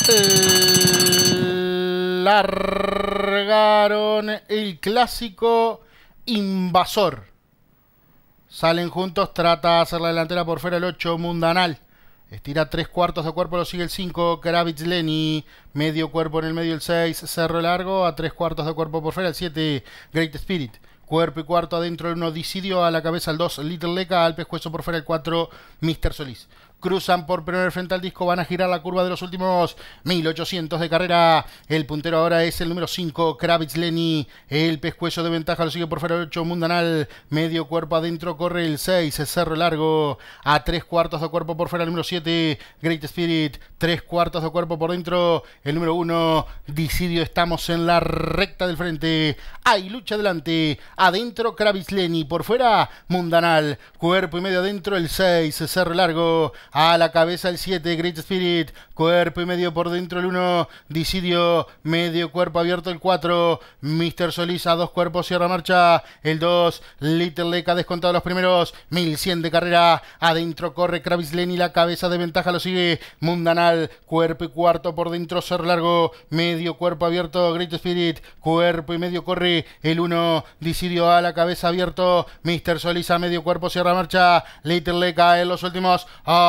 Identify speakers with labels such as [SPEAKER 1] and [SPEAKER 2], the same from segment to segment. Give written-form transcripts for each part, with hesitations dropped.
[SPEAKER 1] Largaron el clásico Invasor. Salen juntos, trata de hacer la delantera por fuera el 8, Mundanal. Estira 3/4 de cuerpo, lo sigue el 5, Kravitz Leni. Medio cuerpo en el medio el 6, Cerro Largo. A 3/4 de cuerpo por fuera el 7, Great Spirit. Cuerpo y cuarto adentro el 1, Dicidio. A la cabeza el 2, Little Leca. Al pescuezo por fuera el 4, Mr. Solís. Cruzan por primera frente al disco, van a girar la curva de los últimos 1800 de carrera. El puntero ahora es el número 5, Kravitz Leni. El pescuezo de ventaja lo sigue por fuera el 8, Mundanal. Medio cuerpo adentro corre el 6, Cerro Largo. A 3/4 de cuerpo por fuera el número 7, Great Spirit. 3/4 de cuerpo por dentro el número 1, Dicidio. Estamos en la recta del frente. Hay lucha adelante. Adentro Kravitz Leni. Por fuera Mundanal. Cuerpo y medio adentro el 6, Cerro Largo. A la cabeza el 7, Great Spirit. Cuerpo y medio por dentro el 1, Dicidio. Medio cuerpo abierto el 4, Mr. Solís. A 2 cuerpos cierra marcha el 2, Little Leca. Descontado los primeros 1100 de carrera. Adentro corre Kravitz Leni. La cabeza de ventaja lo sigue Mundanal. Cuerpo y cuarto por dentro Cerro Largo. Medio cuerpo abierto Great Spirit. Cuerpo y medio corre el 1, Dicidio. A la cabeza abierto Mr. Solís. A medio cuerpo cierra marcha Little Leca. En los últimos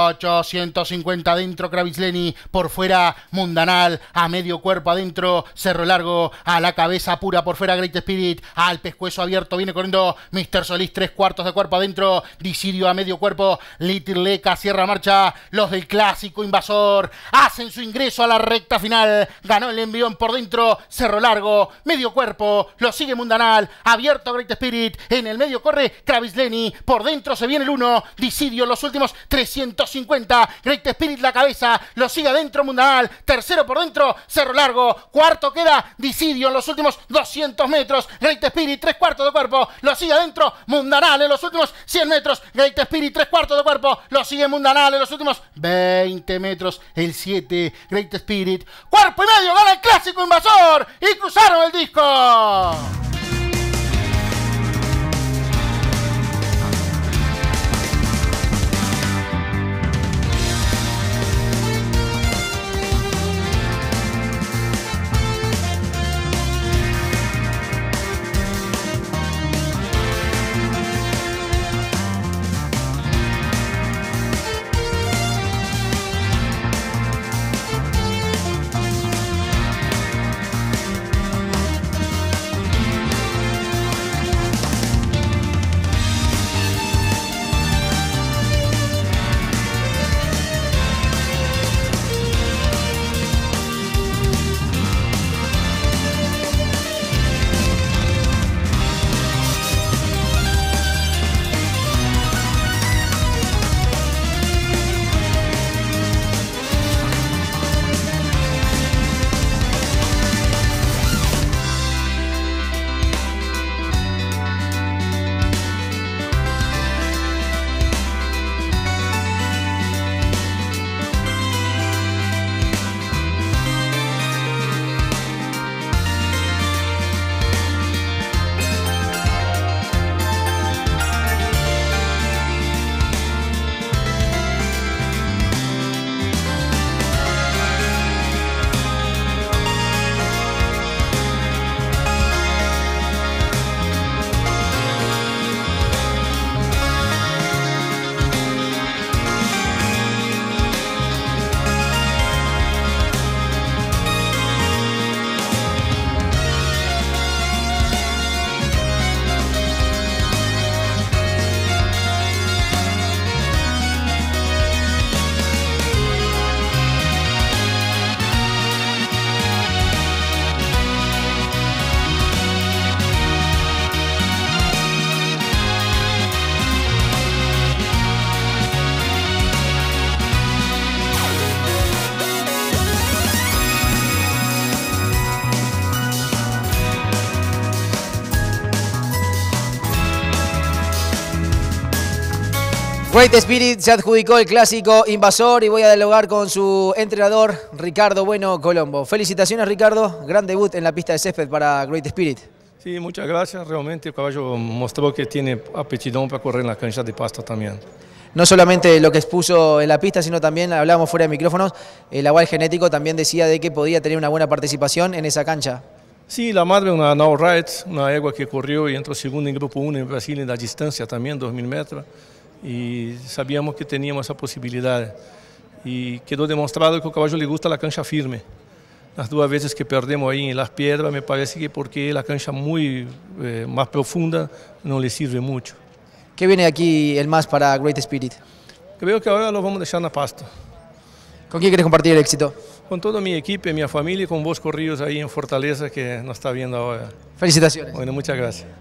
[SPEAKER 1] 850 adentro Kravitz Leni. Por fuera Mundanal. A medio cuerpo adentro Cerro Largo. A la cabeza pura por fuera Great Spirit. Al pescuezo abierto viene corriendo Mr. Solís. 3/4 de cuerpo adentro Dicidio. A medio cuerpo Little Leca. Cierra marcha los del clásico Invasor. Hacen su ingreso a la recta final. Ganó el envión por dentro Cerro Largo. Medio cuerpo lo sigue Mundanal. Abierto Great Spirit. En el medio corre Kravitz Leni. Por dentro se viene el 1, Dicidio. Los últimos 350. Great Spirit la cabeza. Lo sigue adentro Mundanal. Tercero por dentro Cerro Largo. Cuarto queda Dicidio en los últimos 200 metros. Great Spirit 3/4 de cuerpo. Lo sigue adentro Mundanal en los últimos 100 metros. Great Spirit 3/4 de cuerpo. Lo sigue Mundanal en los últimos 20 metros. El 7, Great Spirit. Cuerpo y medio. Gana el clásico Invasor. Y cruzaron el disco.
[SPEAKER 2] Great Spirit se adjudicó el clásico Invasor y voy a dialogar con su entrenador Ricardo Bueno Colombo. Felicitaciones, Ricardo, gran debut en la pista de césped para Great Spirit.
[SPEAKER 3] Sí, muchas gracias. Realmente el caballo mostró que tiene aptidão para correr en la cancha de pasto también.
[SPEAKER 2] no solamente lo que expuso en la pista, sino también, hablábamos fuera de micrófonos, el aval genético también decía de que podía tener una buena participación en esa cancha.
[SPEAKER 3] Sí, la madre una Now Rides, una égua que corrió y entró segunda en Grupo 1 en Brasil en la distancia también, 2000 metros, y sabíamos que teníamos esa posibilidad. Y quedó demostrado que al caballo le gusta la cancha firme. Las 2 veces que perdemos ahí en las piedras, me parece que porque la cancha muy más profunda no le sirve mucho.
[SPEAKER 2] ¿Qué viene aquí el más para Great Spirit?
[SPEAKER 3] Creo que ahora lo vamos a dejar en la pasta.
[SPEAKER 2] ¿Con quién quieres compartir el éxito?
[SPEAKER 3] Con toda mi equipo, mi familia y con Bosco Ríos ahí en Fortaleza que nos está viendo ahora.
[SPEAKER 2] Felicitaciones.
[SPEAKER 3] Bueno, muchas gracias.